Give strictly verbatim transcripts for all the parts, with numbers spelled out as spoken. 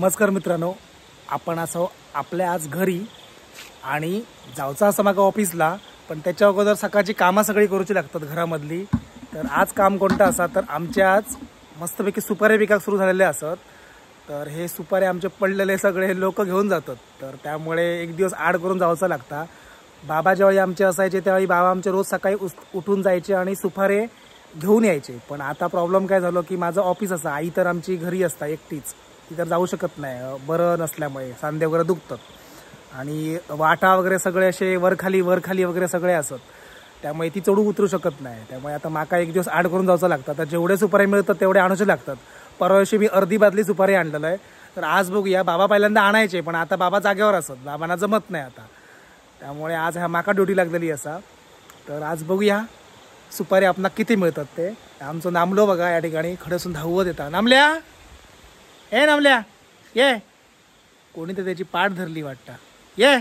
नमस्कार मित्रांनो, आपण असं आपल्या आज घरी आणि जाऊचा असं मागं ऑफिसला, पण त्याच्या अगोदर सकाळची कामं सगळी करूची लागतात घरामधली। तर आज काम कोणतं असा तर आमच्या आज मस्तपैकी सुपारी पिकाक सुरू झालेले असत। तर हे सुपारी आमचे पडलेले सगळे लोक घेऊन जातात, तर त्यामुळे एक दिवस आड करून जाऊचा लागता। बाबा ज्यावेळी आमचे असायचे त्यावेळी बाबा आमचे रोज सकाळी उठून जायचे आणि सुपारे घेऊन यायचे। पण आता प्रॉब्लेम काय झालो की माझं ऑफिस असा, आई तर आमची घरी असता एकटीच, ती तर जाऊ शकत नाही बरं नसल्यामुळे, सांधे वगैरे दुखतात आणि वाटा वगैरे सगळे असे वरखाली वरखाली वगैरे सगळे असत, त्यामुळे ती चढू उतरू शकत नाही। त्यामुळे आता माका एक दिवस आड करून जायचं लागतं। तर जेवढे सुपारी मिळतात तेवढे आणायचे लागतात। परवा दिवशी मी अर्धी बादली सुपारी आणलेलं आहे। तर आज बघूया, बाबा पहिल्यांदा आणायचे पण आता बाबा जागेवर असत, बाबांना जमत नाही आता, त्यामुळे आज ह्या माका ड्युटी लागलेली असा। तर आज बघूया सुपारी आपणाक किती मिळतात ते। आमचं नामलो बघा या ठिकाणी खडसून धावत येतात, नामल्या ए नामल्या ये, कोणी तर त्याची पाठ धरली वाटतं, ये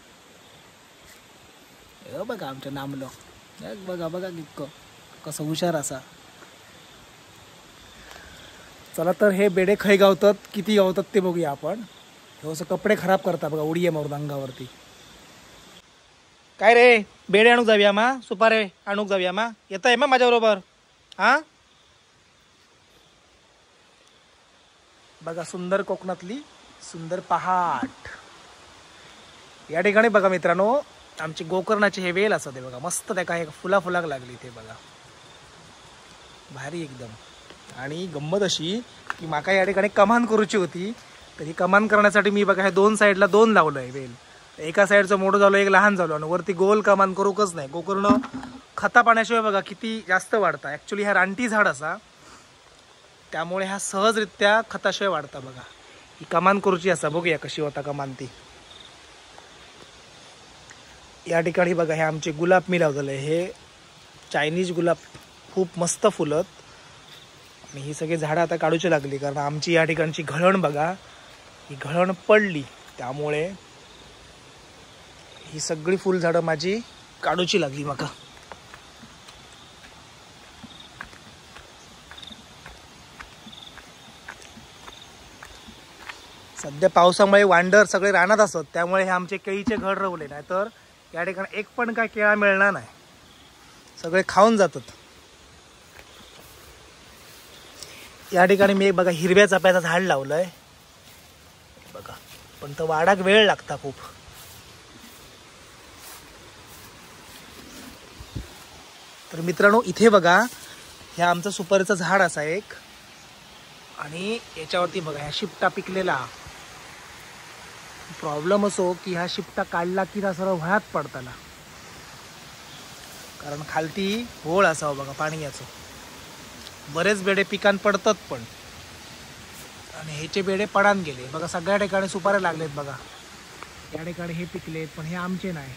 बघा आमचं नामलो, बघा बघा कितकं कसं हुशार असा। चला तर हे बेडे खै गावतात, किती गावतात ते बघूया आपण। हे असं कपडे खराब करता बघा, उडी आहे मारून अंगावरती। काय रे, बेडे आणूक जाऊया मा, सुपारे आणूक जाऊया मा, येत आहे मा माझ्याबरोबर? हा बघा सुंदर कोकणातली सुंदर पहाट या ठिकाणी बघा मित्रांनो, आमची गोकर्णाची हे वेल असते बघा, मस्त त्या काय फुला फुलाक लागली ते बघा, भारी एकदम। आणि गंमत अशी की माका या ठिकाणी कमान करूची होती, तर ही कमान करण्यासाठी मी बघा हे दोन साईडला दोन लावलंय वेल, एका साईडचं मोठं झालं एक लहान झालं आणि वरती गोल कमान करूकच नाही। गोकर्ण खता पाण्याशिवाय बघा किती जास्त वाढता, ॲक्च्युली ह्या रानटी झाड असा, त्यामुळे हा सहजरित्या खताशिवाय वाढता बघा। ही कमान करूची असा, बघूया कशी होता कमान ती। या ठिकाणी बघा हे आमचे गुलाब मी लावलेले, हे चायनीज गुलाब खूप मस्त फुलत आणि ही सगळी झाडं आता काढूची लागली, कारण आमची या ठिकाणची घळण बघा, ही घळण पडली, त्यामुळे ही सगळी फुलझाडं माझी काढूची लागली माका। सध्या पावसामुळे वांडर सगळे रानात असत, त्यामुळे हे आमचे केळीचे घड रवले, नाही तर या ठिकाणी एक पण काय केळा मिळणार नाही, सगळे खाऊन जातात। या ठिकाणी मी एक बघा हिरव्या चाफ्याचं झाड लावलंय बघा, पण तो वाढाक वेळ लागता खूप। तर मित्रांनो इथे बघा हे आमचं सुपारीचं झाड असा एक, आणि याच्यावरती बघा ह्या शिपटा पिकलेला। प्रॉब्लेम असो की ह्या शिपटा काढला की ना सर्व व्हायात पडताना, कारण खालती होळ असावं बघा पाण्याचं, बरेच बेडे पिकान पडतात पण, आणि ह्याचे बेडे पडान गेले बघा। सगळ्या ठिकाणी सुपारे लागलेत बघा, या ठिकाणी हे पिकलेत पण हे आमचे नाही।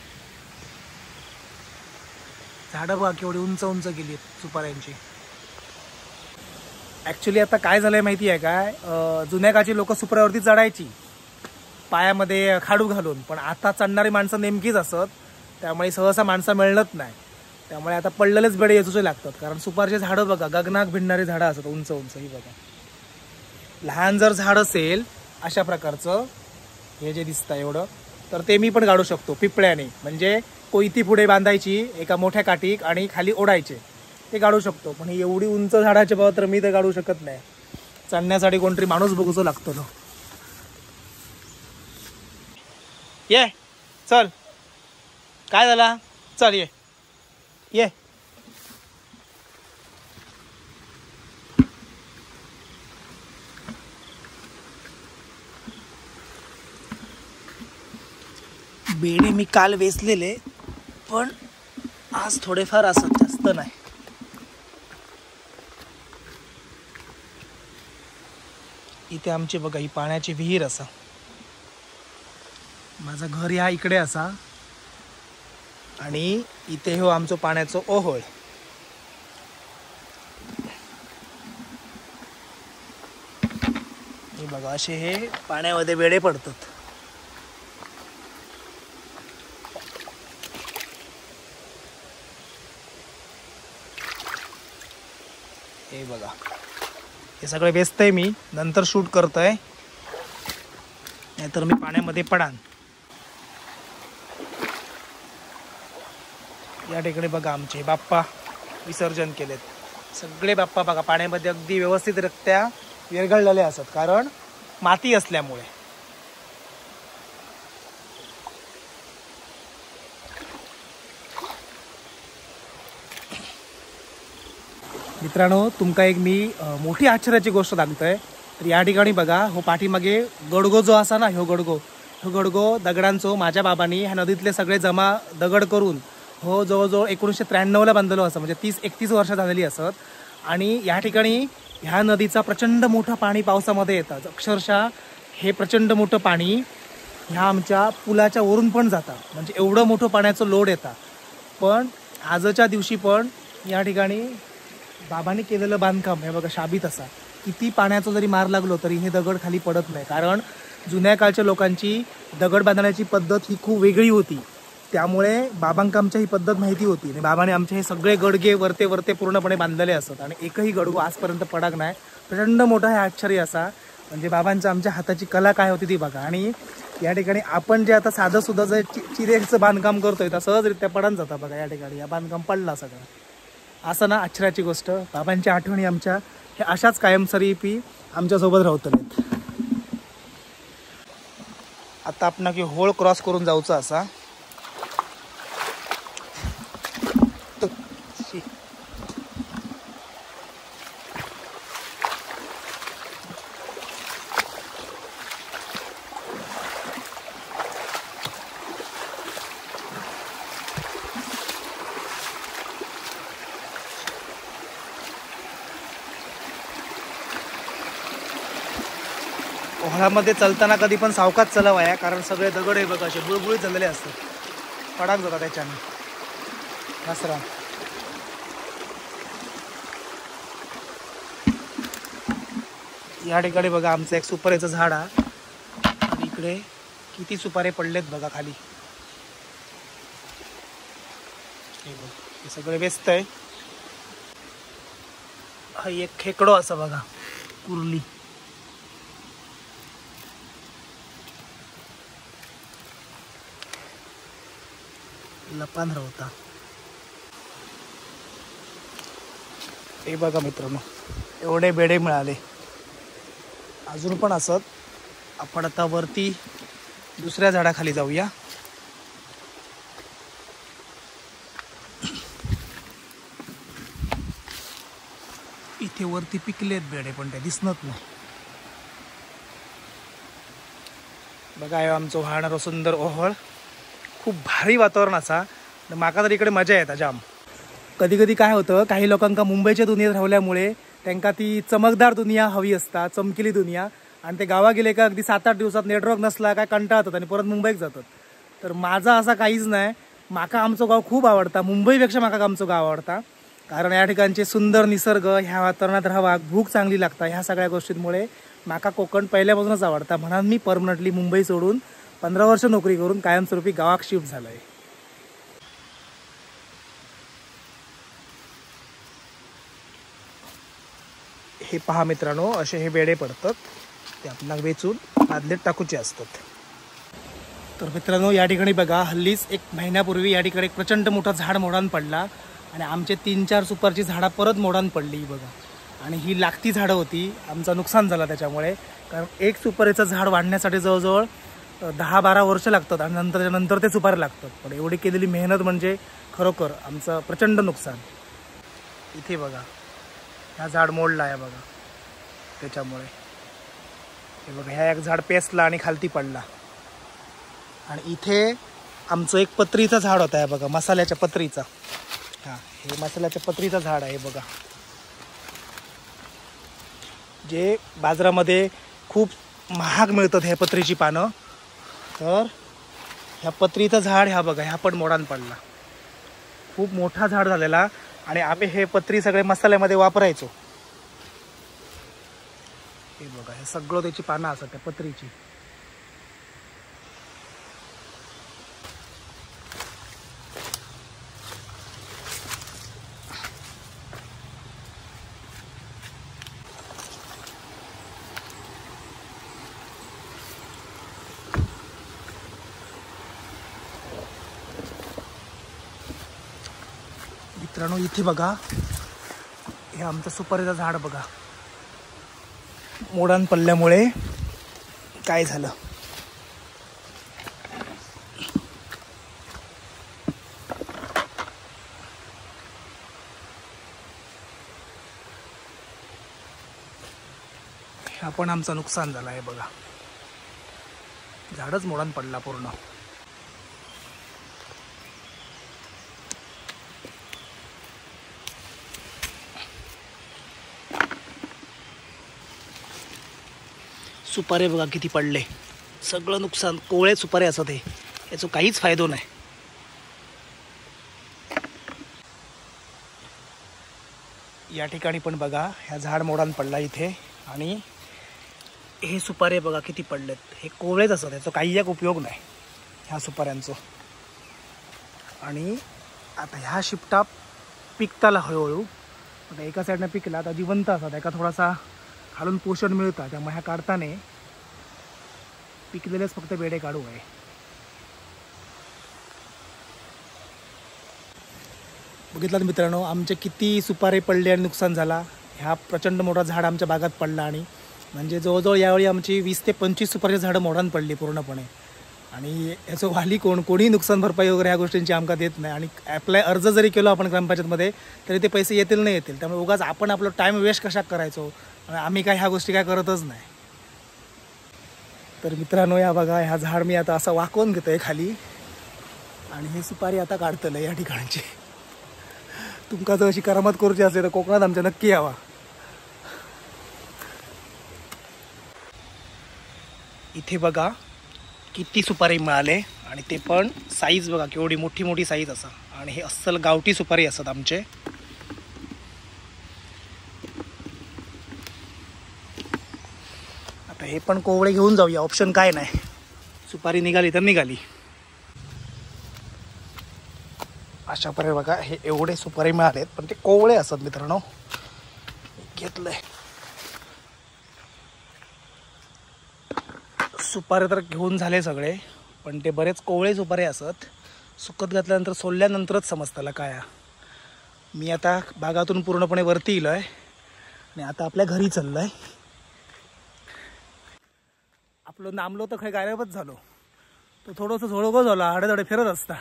झाडं बघा केवढी उंच उंच गेली सुपाऱ्यांची। ॲक्च्युली आता काय झालंय माहिती आहे काय, जुन्या काळची लोक सुपाऱ्यावरती चढायची पायामध्ये खाडू घालून, पण आता चढणारी माणसं नेमकीच असत, त्यामुळे सहसा माणसं मिळत नाही, त्यामुळे आता पडलेलेच बेडे येचूचे लागतात। कारण सुपारचे झाडं बघा गगनाक भिडणारी झाडं असतात, उंच उंच ही बघा। लहान जर झाड असेल अशा प्रकारचं हे जे दिसतं एवढं, तर ते मी पण काढू शकतो पिपळ्याने, म्हणजे कोयती पुढे बांधायची एका मोठ्या काठीक आणि खाली ओढायचे, ते काढू शकतो। पण ही एवढी उंच झाडाचे भाव तर मी तर काढू शकत नाही, चढण्यासाठी कोणतरी माणूस बघूचो लागतो ना। ये चल, काय झाला, चल ये ये। बेडे मी काल वेचलेले, पण आज थोडेफार असत, जास्त नाही। इथे आमची बघा ही पाण्याची विहीर असा, माझं घर ह्या इकडे असा, आणि इथे हो आमचं पाण्याचं ओहोळ। हे बघा असे हे पाण्यामध्ये बेडे पडतात। हे बघा हे सगळे व्यस्त आहे, मी नंतर शूट करतोय। नाहीतर मी पाण्यामध्ये पडान. या ठिकाणी बघा आमचे बाप्पा विसर्जन केलेत. सगळे बाप्पा बघा पाण्यामध्ये अगदी व्यवस्थितरित्या विरघळलेले असतात, कारण माती असल्यामुळे. मित्रांनो, तुमका एक मी मोठी आश्चर्याची गोष्ट सांगतोय. तर या ठिकाणी बघा हो पाठीमागे गडगो जो असा ना, ह्यो गडगो ह्यो गडगो दगडांचो माझ्या बाबांनी ह्या नदीतले सगळे जमा दगड करून हो जवळजवळ एकोणीसशे त्र्याण्णवला बांधलेलो असं, म्हणजे तीस एकतीस वर्ष झालेली असत. आणि या ठिकाणी ह्या नदीचा प्रचंड मोठं पाणी पावसामध्ये येतं. अक्षरशः हे प्रचंड मोठं पाणी ह्या आमच्या पुलाच्या वरून पण जातं, म्हणजे एवढं मोठं पाण्याचं लोड येतं. पण आजच्या दिवशी पण या ठिकाणी बाबांनी केलेलं बांधकाम हे बघा शाबीत असा. किती पाण्याचा जरी मार लागलो तरी हे दगड खाली पडत नाही, कारण जुन्या काळच्या लोकांची दगड बांधण्याची पद्धत ही खूप वेगळी होती. त्यामुळे बाबांका आमच्या ही पद्धत माहिती होती आणि बाबाने आमचे हे सगळे गडगे वरते वरते पूर्णपणे बांधलेले असतात आणि एकही गडगो आजपर्यंत पडाक नाही. प्रचंड मोठा हे आश्चर्य असा, म्हणजे बाबांच्या आमच्या हाताची कला काय होती ती बघा. आणि या ठिकाणी आपण जे आता साधं सुद्धा जे चिरेचं बांधकाम करतोय तर सहजरित्या पडून जातं बघा. या ठिकाणी या बांधकाम पडला सगळं. असं ना आश्चर्याची गोष्ट. बाबांच्या आठवणी आमच्या हे अशाच कायमस्वरूपी आमच्यासोबत राहतलेत. आता आपण की होळ क्रॉस करून जाऊचं असा. ओहळामध्ये चलताना कधी पण सावकाश चलाव आहे, कारण सगळे दगड आहे बघा असे बुळबुळीत झालेले असतात, पडाक जातात त्याच्याने. दसरा या ठिकाणी बघा आमचं एक सुपारीचं झाड आहे. इकडे किती सुपारे पडलेत बघा खाली. हे सगळे व्यस्त आहे. हा एक खेकडो असं बघा, कुर्ली. लपान होता. हे बघा मित्रांनो, एवढे बेडे मिळाले. अजून पण असत. आपण आता वरती दुसऱ्या झाडाखाली जाऊया. इथे वरती पिकलेत बेडे पण ते दिसत नाही. बघा हे आमचं वाहणारं सुंदर ओहळ. खूप भारी वातावरण असा. माका तर इकडे मजा येता जाम. कधी कधी काय होतं, काही लोकांका मुंबईच्या दुनियेत राहिल्यामुळे त्यांना ती चमकदार दुनिया हवी असता, चमकिली दुनिया. आणि ते गावा गेले का अगदी सात आठ दिवसात नेटवर्क नसला काय कंटाळतात आणि परत मुंबईत जातात. तर माझा असा काहीच नाही. माका आमचं गाव खूप आवडता. मुंबईपेक्षा माका आमचं गाव आवडता, कारण या ठिकाणचे सुंदर निसर्ग, ह्या वातावरणात राहावा, भूक चांगली लागता, ह्या सगळ्या गोष्टींमुळे माका कोकण पहिल्यापासूनच आवडता. म्हणून मी परमनंटली मुंबई सोडून पंधरा वर्ष नोकरी करून कायमस्वरूपी गावात शिफ्ट झालोय. हे पहा मित्रांनो, असे हे बेडे पडतात. ते आपल्याला वेचून बादलीत टाकूचे असतात. तर मित्रांनो या ठिकाणी बघा, हल्लीच एक महिन्यापूर्वी या ठिकाणी एक प्रचंड मोठा झाड मोडान पडला आणि आमचे तीन चार सुपारची झाडं परत मोडान पडली बघा. आणि ही लागती झाडं होती. आमचं नुकसान झालं त्याच्यामुळे, कारण एक सुपारीचं झाड वाढण्यासाठी जवळजवळ दहा बारा वर्ष लागतात आणि नंतर नंतर ते सुपारी लागतात. पण एवढी केलेली मेहनत म्हणजे खरोखर आमचं प्रचंड नुकसान. इथे बघा हा झाड मोडला आहे बघा त्याच्यामुळे. हे बघा ह्या एक झाड पेसला आणि खालती पडला. आणि इथे आमचं एक पत्रीचं झाड होतं आहे बघा, मसाल्याच्या पत्रीचा. हां, हे मसाल्याच्या पत्रीचं झाड आहे बघा, जे बाजारामध्ये खूप महाग मिळतात हे पत्रीची पानं. तर ह्या पत्रीचं झाड ह्या बघा, ह्या पण मोडान पडला. खूप मोठा झाड झालेला आणि आम्ही हे पत्री सगळे मसाल्यामध्ये वापरायचो. हे बघा, हे सगळं त्याची पानं असतात त्या पत्रीची. मित्रांनो इथे बघा, हे आमचं सुपारीचं झाड बघा, मोडान पडल्यामुळे काय झालं. हा पण आमचं नुकसान झालं आहे बघा, झाडच मोडान पडला पूर्ण. सुपारे बघा किती पडले, सगळं नुकसान. कोवळे सुपारे असत हे, याचा काहीच फायदो नाही. या ठिकाणी पण बघा, ह्या झाड मोडान पडला इथे, आणि हे सुपारे बघा किती पडलेत. हे कोवळेच असत, याचा काही एक उपयोग नाही ह्या सुपाऱ्यांचं. आणि आता ह्या शिपटा पिकताला हळूहळू, आता एका साईडनं पिकला, आता जिवंत असतात, एका थोडासा खालून पोषण मिळतं, त्यामुळे ह्या काढताना पिकलेलेच फक्त बेडे काढू आहे. बघितलं मित्रांनो, आमचे किती सुपारे पडले आणि नुकसान झाला. ह्या प्रचंड मोठा झाड आमच्या बागात पडला, आणि म्हणजे जवळजवळ यावेळी आमची वीस ते पंचवीस सुपारीची झाडं मोडान पडली पूर्णपणे. आणि याचं वाली कोण, कोणी नुकसान भरपाई वगैरे ह्या गोष्टींची आमका देत नाही. आणि ॲप्लाय अर्ज जरी केलो आपण ग्रामपंचायतमध्ये तरी ते पैसे येतील नाही येतील. त्यामुळे उगाच आपण आपलं टाईम वेस्ट कशा करायचो, आम्ही काय ह्या गोष्टी काय करतच नाही. तर मित्रांनो या बघा, ह्या झाड मी आता असं वाकवून घेतो आहे खाली, आणि हे सुपारी आता काढतलं या ठिकाणची. तुमका जर अशी करामत करूची असेल तर कोकणात आमच्या नक्की यावा. इथे बघा किती सुपारी मिळाले, आणि ते पण साईज बघा केवढी मोठी मोठी साईज असा. आणि हे अस्सल गावठी सुपारी असतात आमचे. आता हे पण कोवळे घेऊन जाऊया, ऑप्शन काय नाही, सुपारी निघाली तर निघाली. अशा प्रकारे बघा, हे एवढे सुपारी मिळालेत, पण ते कोवळे असतात मित्रांनो. घेतलंय सुपारे तर घेऊन झाले सगळे, पण ते बरेच कोवळे सुपारे असत. सुकत घातल्यानंतर सोलल्यानंतरच समजताला काय. मी आता बागातून पूर्णपणे वरती इलोय, आणि आता आपल्या घरी चाललोय. आपलं नामलो तर खै गायबच झालो. तो थोडंसं झोळगो झाला, हडेधडे फिरत असता,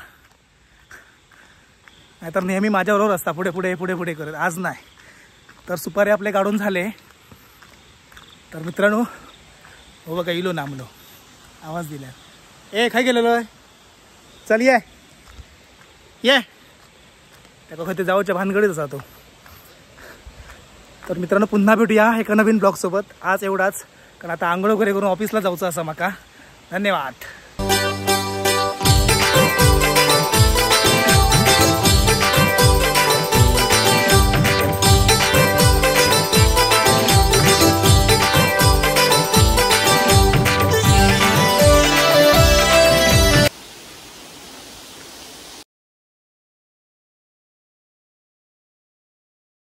नाहीतर नेहमी माझ्याबरोबर असता, पुढे पुढे पुढे पुढे करत. आज नाही. तर सुपारी आपले काढून झाले. तर मित्रांनो हो बघा, इलो नामलो, आवाज दिला. ए खाय गेलेलो आहे, चल ये ये, त्या का ते जाऊच्या भानगडीत जातो. तर मित्रांनो पुन्हा भेटूया एका नवीन ब्लॉगसोबत. आज एवढाच, कारण आता आंघोळ वगैरे करून ऑफिसला जाऊचं असं माका. धन्यवाद.